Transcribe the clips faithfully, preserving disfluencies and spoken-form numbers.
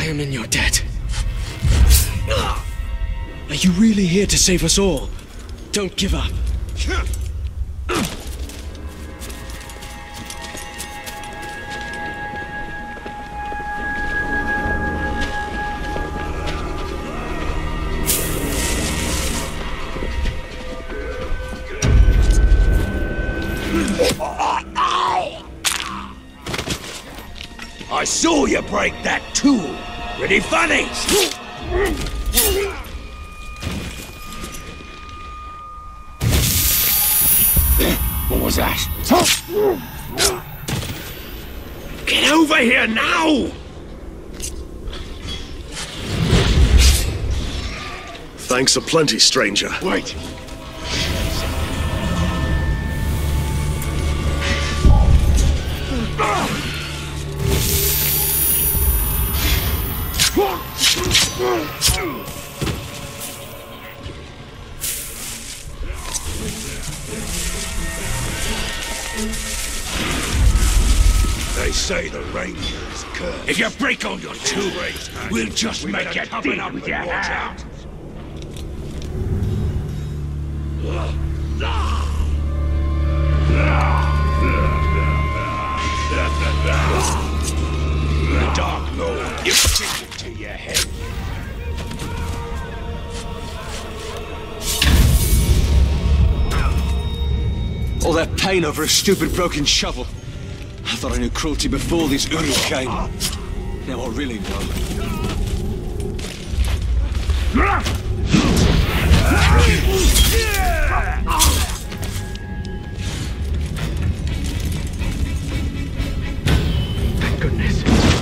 am in your debt. Are you really here to save us all? Don't give up. I saw you break that tool. Pretty funny. What was that? Get over here now! Thanks aplenty, stranger. Wait. They say the ranger is cursed. If you break all your tools, we'll just We make better it cover deal up with and your watch hand. The Dark Lord, you stick it to your head. All that pain over a stupid broken shovel. I thought I knew cruelty before these Uru came. Now I really know. Thank goodness.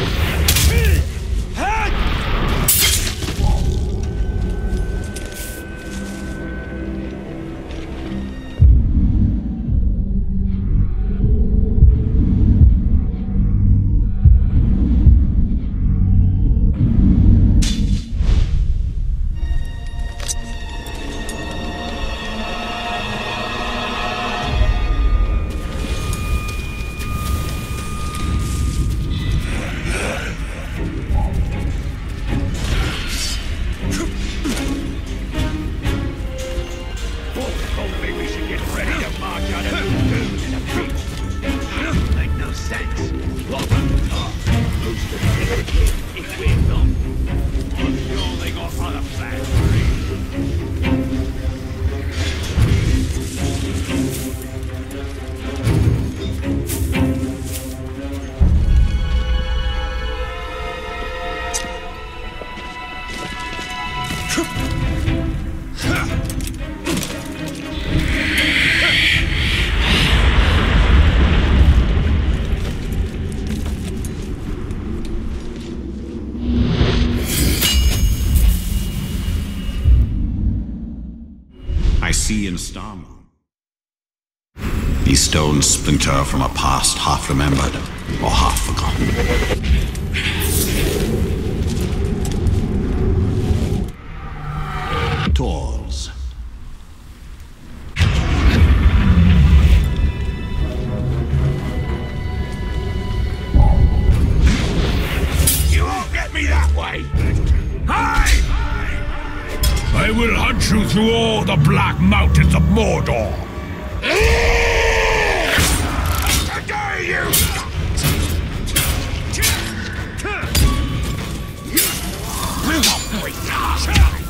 I see in Starman. These stones splinter from a past half remembered or half forgotten. Tools. You won't get me that way! Hi! I will hunt you through all the black mountains of Mordor. How dare you! We won't break that.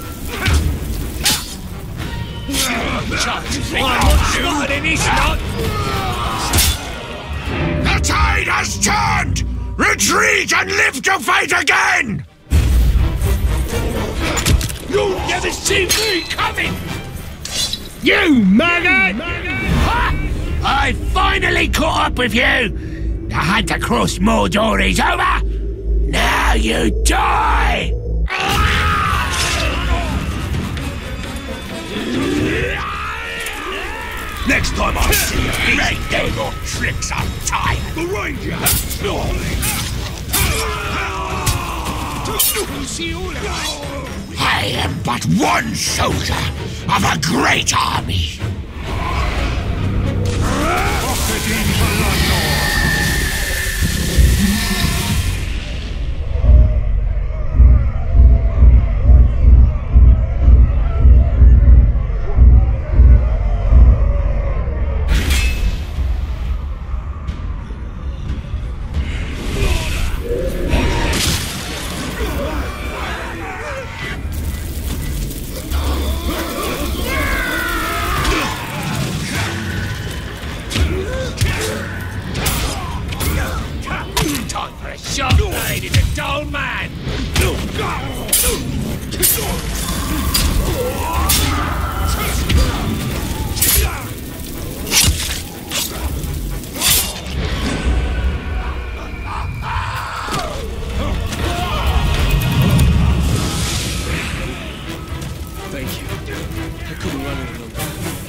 The tide has turned! Retreat and live to fight again! You'll never see me coming! You maggot! Ha! I finally caught up with you! The hunt across Mordor is over! Now you die! Next time I see you, make them your tricks untied! The Ranger has snorting! I am but one soldier of a great army. Thank you. I couldn't run any longer.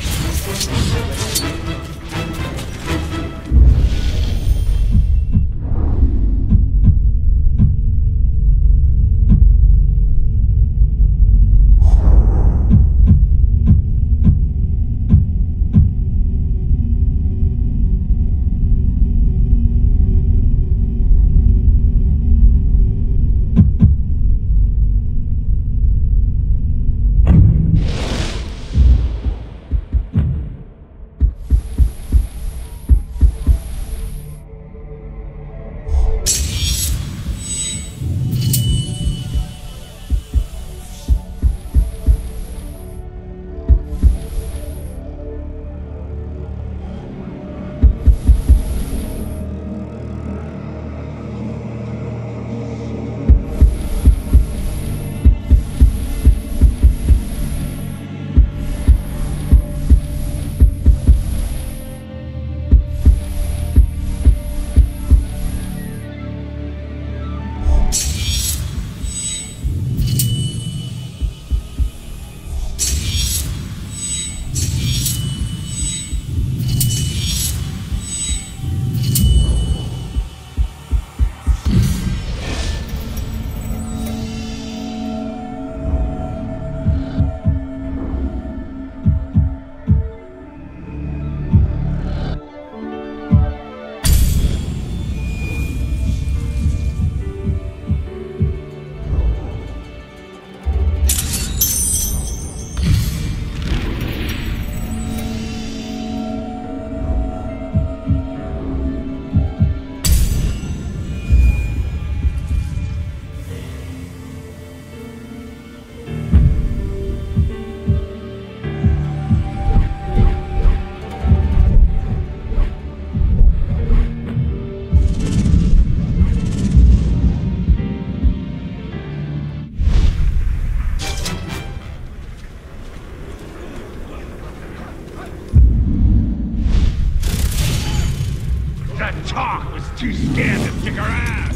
Talk was too scared to stick around.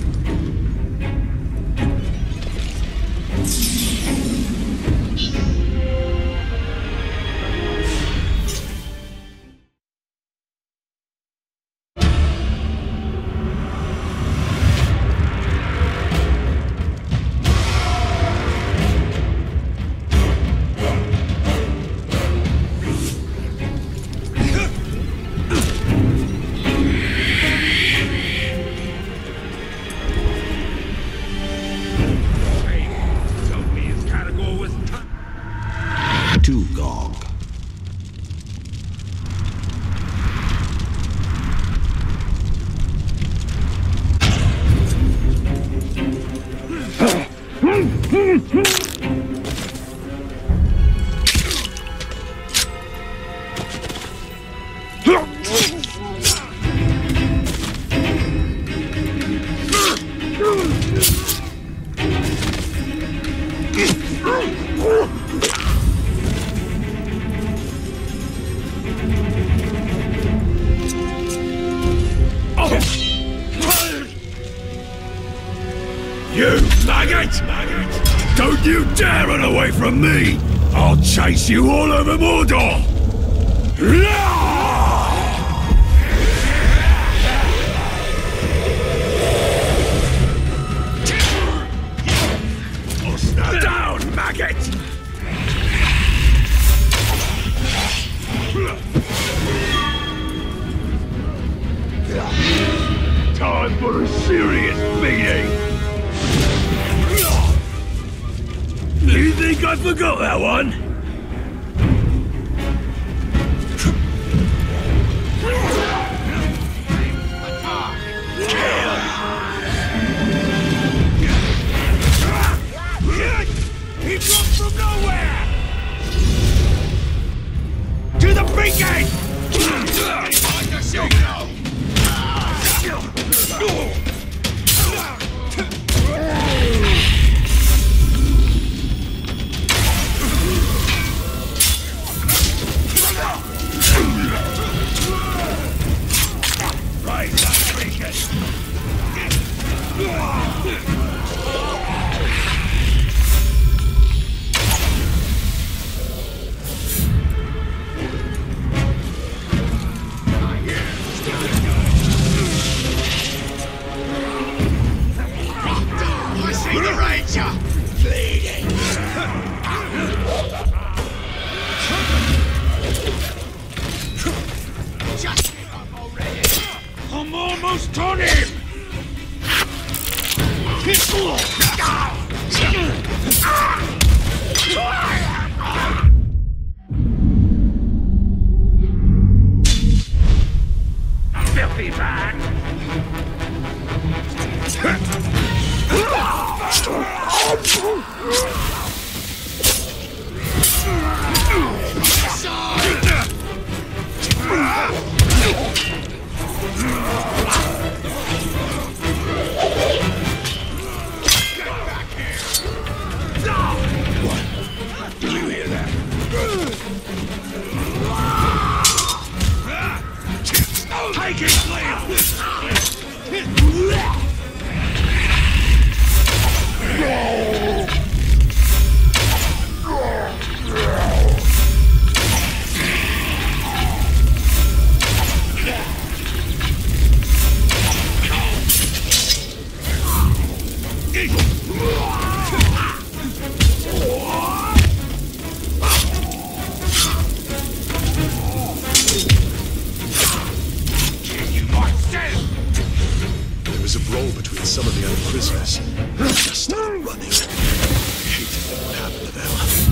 You maggot! Don't you dare run away from me! I'll chase you all over Mordor! Down, maggot! Time for a serious beating! You think I forgot that one? He dropped from nowhere! To the beacon! Find the signal! Gotcha! Bleeding! Just give up already! I'm almost on him! Filthy man! Did you hear that? Take it, Liam! There was a brawl between some of the other prisoners. I just started running. I hated what happened to them.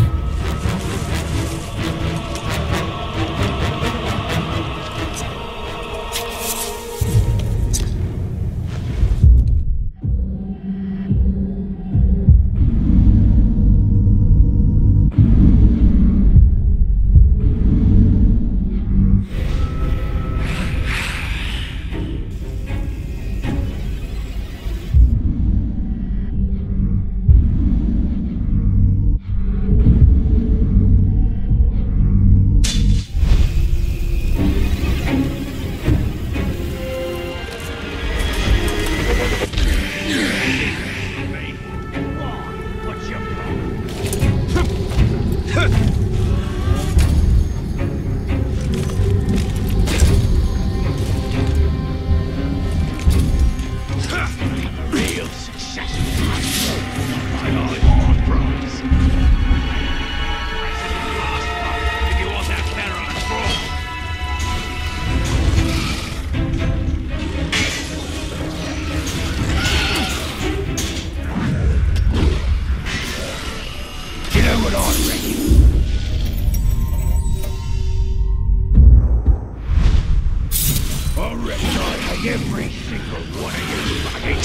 Every single one of you maggots!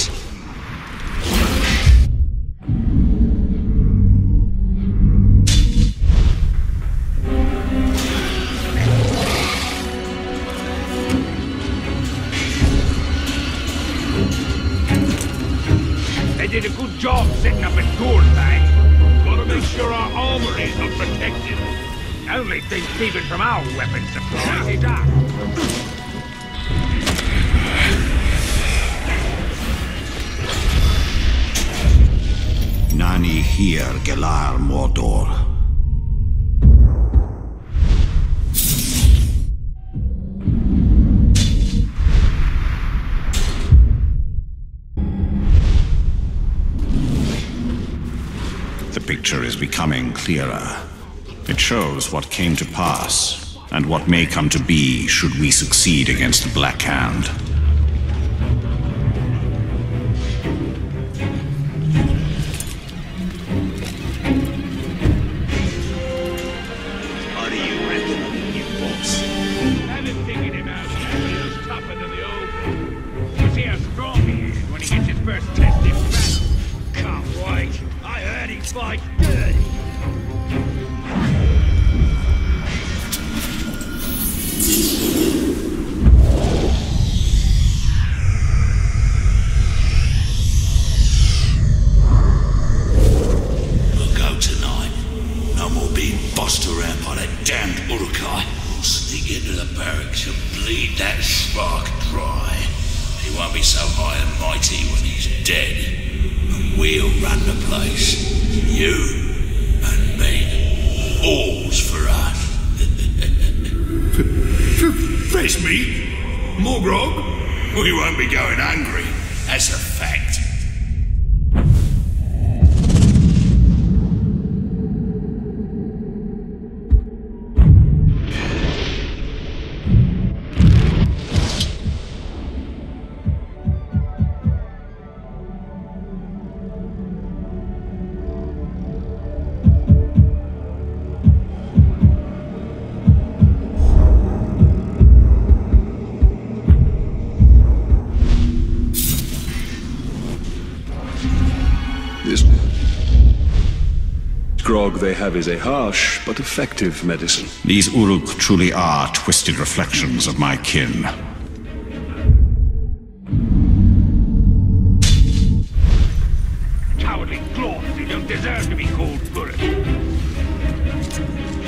They did a good job setting up a door thing. Gotta make sure our armor is unprotected. Only thing keeping from our weapon supplies is us. Nani here, Gelar Mordor. The picture is becoming clearer. It shows what came to pass, and what may come to be should we succeed against the Black Hand. Fight dirty. We'll go tonight. No more being bossed around by that damned Uruk-hai. We'll sneak into the barracks and bleed that spark dry. He won't be so high and mighty when he's dead. And we'll run the place. You and me. All's for us. Face me? More grog? We won't be going hungry. That's a fact. Grog they have is a harsh but effective medicine. These Uruk truly are twisted reflections of my kin. Cowardly cloth, you don't deserve to be called Uruk.